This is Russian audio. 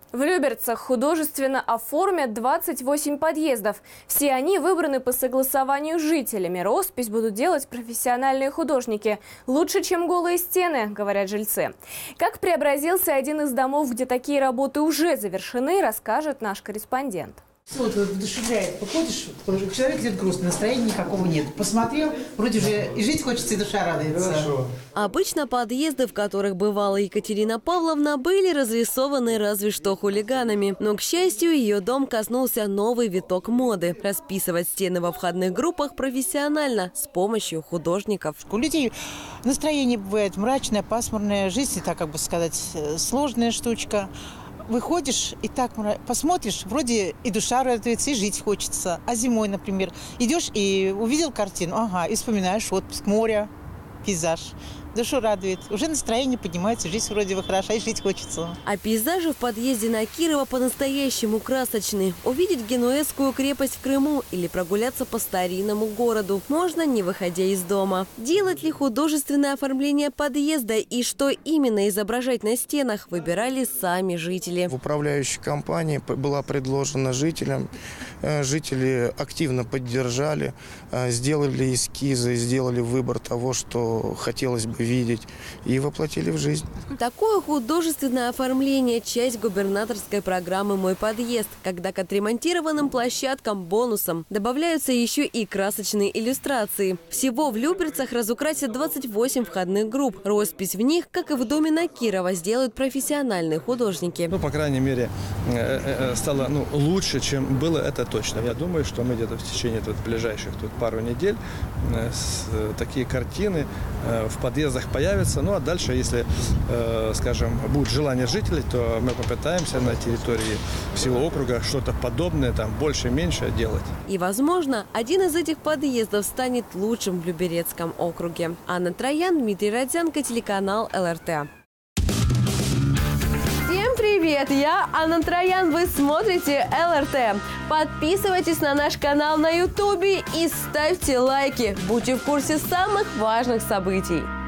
В Люберцах художественно оформят 28 подъездов. Все они выбраны по согласованию с жителями. Роспись будут делать профессиональные художники. Лучше, чем голые стены, говорят жильцы. Как преобразился один из домов, где такие работы уже завершены, расскажет наш корреспондент. Вот вдохновляет, походишь, человек идет грустно, настроения никакого нет. Посмотрел, вроде же и жить хочется, и душа радуется. Хорошо. Обычно подъезды, в которых бывала Екатерина Павловна, были разрисованы разве что хулиганами. Но, к счастью, ее дом коснулся новый виток моды – расписывать стены во входных группах профессионально, с помощью художников. У людей настроение бывает мрачное, пасмурное, жизнь, так как бы сказать, сложная штучка. Выходишь и так посмотришь, вроде и душа радуется, и жить хочется. А зимой, например, идешь и увидел картину, ага, и вспоминаешь отпуск, море, пейзаж. Душу радует. Уже настроение поднимается, жизнь вроде бы хороша, и жить хочется. А пейзажи в подъезде на Кирова по-настоящему красочные. Увидеть Генуэзскую крепость в Крыму или прогуляться по старинному городу можно, не выходя из дома. Делать ли художественное оформление подъезда и что именно изображать на стенах, выбирали сами жители. В управляющей компании была предложена жителям. Жители активно поддержали, сделали эскизы, сделали выбор того, что хотелось бы видеть, и воплотили в жизнь. Такое художественное оформление – часть губернаторской программы «Мой подъезд», когда к отремонтированным площадкам бонусом добавляются еще и красочные иллюстрации. Всего в Люберцах разукрасят 28 входных групп. Роспись в них, как и в доме на Кирова, сделают профессиональные художники. По крайней мере, стало лучше, чем было, это точно. Я думаю, что мы где-то в течение ближайших пару недель такие картины в подъездах появятся. Ну а дальше, если, скажем, будет желание жителей, то мы попытаемся на территории всего округа что-то подобное, там больше-меньше делать. И, возможно, один из этих подъездов станет лучшим в Люберецком округе. Анна Троян, Дмитрий Родзянко, телеканал ЛРТ. Всем привет! Я Анна Троян, вы смотрите ЛРТ. Подписывайтесь на наш канал на Ютубе и ставьте лайки. Будьте в курсе самых важных событий.